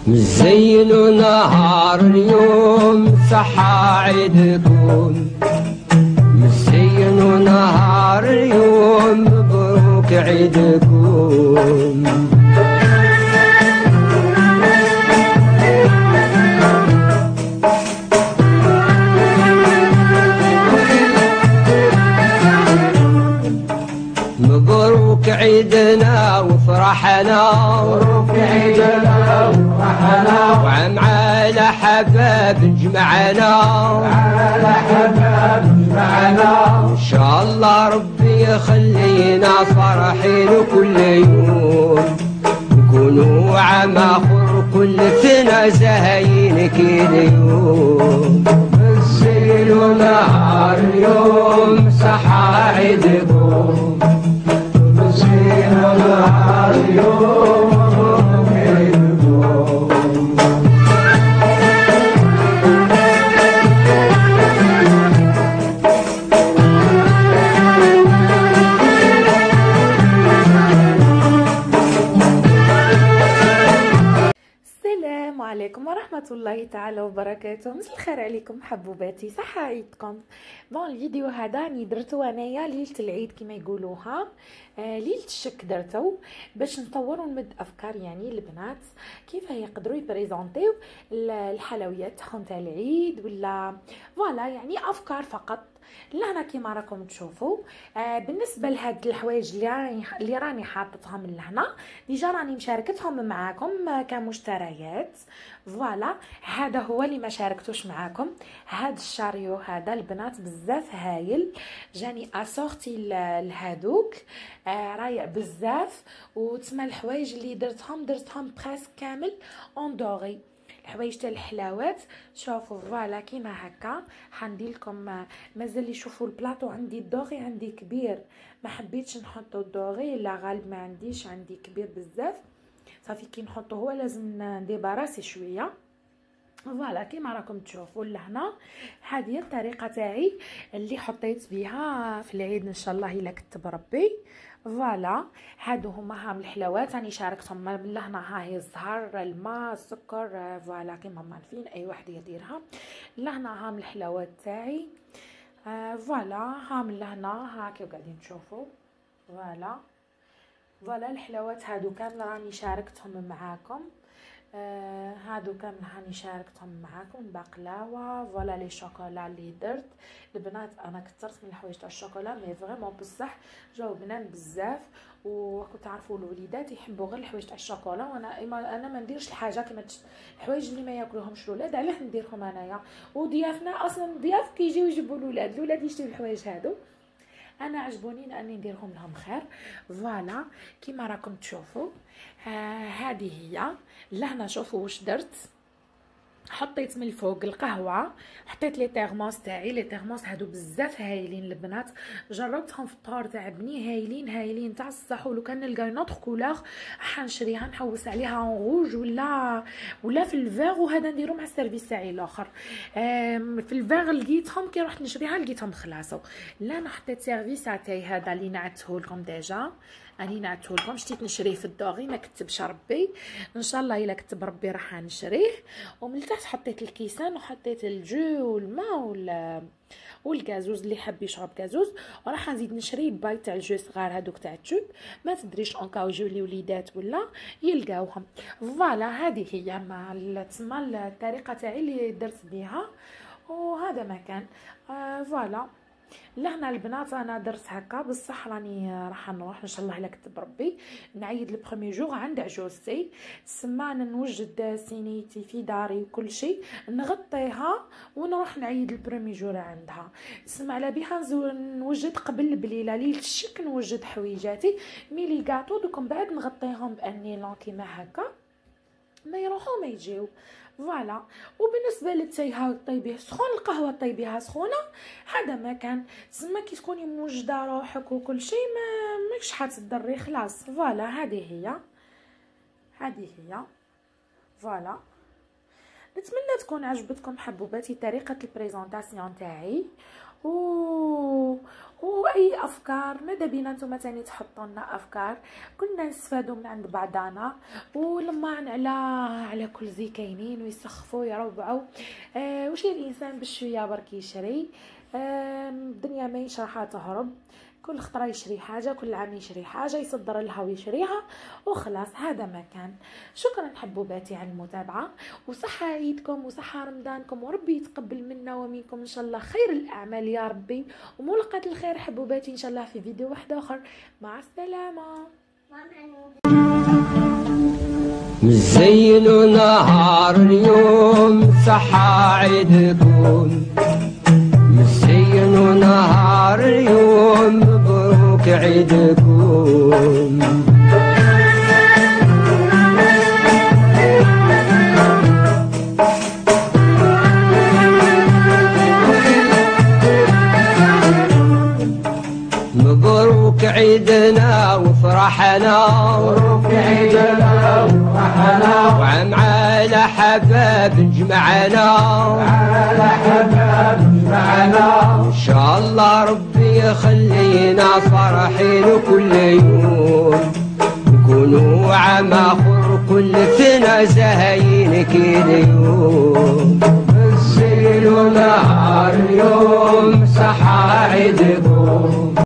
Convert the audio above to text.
مزين نهار اليوم صحة عيدكم، مزين نهار اليوم مبروك عيدكم. مبروك عيدنا وفرحنا، مبروك عيدنا وفرحنا، وعم على حباب جمعنا، على حباب جمعنا. إن شاء الله ربي يخلينا فرحين كل يوم، نكونوا عام آخر كل سنة زاهيين كل يوم. مزين نهار اليوم صحة عيدكم، مزين نهار اليوم مبروك عيدكم. السلام عليكم ورحمة الله تعالى وبركاته. مساء الخير عليكم حبوباتي، صحة عيدكم. بون الفيديو هذا راني درتو انايا ليلة العيد كما يقولوها، ليلة الشك درتو باش نطوروا نمد افكار يعني البنات كيف يقدروا يبريزونطيو الحلويات تاعهم تاع العيد ولا فوالا، يعني افكار فقط لهنا كيما راكم تشوفوا. بالنسبه لهاد الحوايج اللي راني حاطتهم لهنا ديجا راني مشاركتهم معاكم كمشتريات. فوالا هذا هو اللي ما شاركتوش معاكم، هاد الشاريو هذا البنات بزاف هايل، جاني اسورتي لهادوك رايق بزاف. وتسمى الحوايج اللي درتهم بريسك كامل اون دوري، الحوايج تاع الحلاوات. شوفوا فوالا كيما هكا حندير لكم، مازال يشوفوا البلاطو عندي الدوغي عندي كبير، ما حبيتش نحطو الدوغي، لا غالب ما عنديش، عندي كبير بزاف صافي. كي نحطو هو لازم نديباراسي شويه. فوالا كيما راكم تشوفوا لهنا هذه الطريقه تاعي اللي حطيت بها في العيد ان شاء الله الا كتب ربي. فوالا هادو هما هام الحلوات راني شاركتهم من لهنا، ها هي الزهر الماء السكر، فوالا كيما ما عارفين اي واحد يديرها. لهنا هام الحلوات تاعي، فوالا هام لهنا ها كيف قاعدين تشوفوا. فوالا الحلوات هادو كامل راني شاركتهم معاكم، هادو كامل هاني شاركتهم معاكم. البقلاوه فوالا لي شوكولا اللي درت البنات، انا كثرت من الحوايج تاع الشوكولا مي فريمون بصح جاو بنان بزاف. وكنت تعرفوا الوليدات يحبوا غير الحوايج تاع الشوكولا، وانا ما نديرش الحاجه كيما الحوايج اللي ما ياكلوهمش الاولاد، علاه نديرهم انايا وضيافنا. اصلا ضياف كيجيو يجيبوا الاولاد يشتروا الحوايج هادو، انا عجبوني لاني نديرهم لهم خير. فوالا كيما راكم تشوفوا هذه هي. لهنا شوفوا واش درت، حطيت من الفوق القهوه، حطيت لي تيرموس تاعي. لي تيرموس هادو بزاف هايلين البنات، جربتهم في الطور تاع بني، هايلين تاع الصح. ولو كان نلقى نوتر كولور حنشريها نحوس عليها اون روج ولا في الفيغ، وهذا نديرو مع السيرفيس تاعي الاخر. في الفيغ لقيتهم كي رحت نشريها لقيتهم خلاصو. لا انا حطيت سيرفيس تاعي هذا اللي نعته لكم ديجا، اني نعته لكم شتيت نشريه في الدوغي ما كتبش ربي، ان شاء الله الا كتب ربي راح نشريه. ومن تحت حطيت الكيسان وحطيت الجو والماء والغازوز اللي حاب يشرب غازوز. وراح نزيد نشري باي تاع الجو صغار هذوك تاع التوب، ما تدريش اونكاو يجيو لي وليدات ولا يلقاوهم. فوالا هذه هي ما تسمى الطريقه تاعي اللي درت بها، وهذا ما كان. فوالا لهنا البنات انا درت هكا بصح راني راح نروح ان شاء الله الا كتب ربي نعيد البروميي جوغ عند عجوزتي. تسمى انا نوجد سينيتي في داري وكل شيء نغطيها ونروح نعيد البروميي جوغ عندها. تسمى على بها نوجد قبل بليله ليله الشك نوجد حويجاتي ميلي كاطو دوك من بعد نغطيهم بانيلون كيما هكا ما يروحوا ما يجيو. فوالا وبالنسبه للتاي طيبيه سخون، القهوه طيبيها سخونه، هذا ما كان. تسمى كي تكوني موجده روحك وكل شيء ما ماكش حتضري خلاص. فوالا هذه هي فوالا. نتمنى تكون عجبتكم حبوباتي طريقه البريزونطاسيون تاعي. واي افكار ماذا بينا نتوما تاني تحطوا لنا افكار كنا نستفادوا من عند بعضنا، ولما على كل زي كاينين ويسخفوا يربعوا. واش الانسان بشويه برك يشري، الدنيا ما يشرحها تهرب، كل خطره يشري حاجه، كل عام يشري حاجه يصدر لها ويشريها وخلاص. هذا ما كان. شكرا حبوباتي على المتابعه، وصحه عيدكم وصحه رمضانكم، وربي يتقبل منا ومنكم ان شاء الله خير الاعمال يا ربي، وملقاة الخير حبوباتي ان شاء الله في فيديو واحد اخر. مع السلامه. مزين نهار اليوم صحة عيدكم، مزين نهار اليوم مبروك عيدكم. مبروك عيدنا وفرحنا، مبروك عيدنا وفرحنا، وعم على حباب جمعنا، على حباب جمعنا. إن شاء الله ربي يخلينا فرحين كل يوم، نكونوا عام آخر كل سنة زهاين كل يوم. الزين نهار اليوم صحة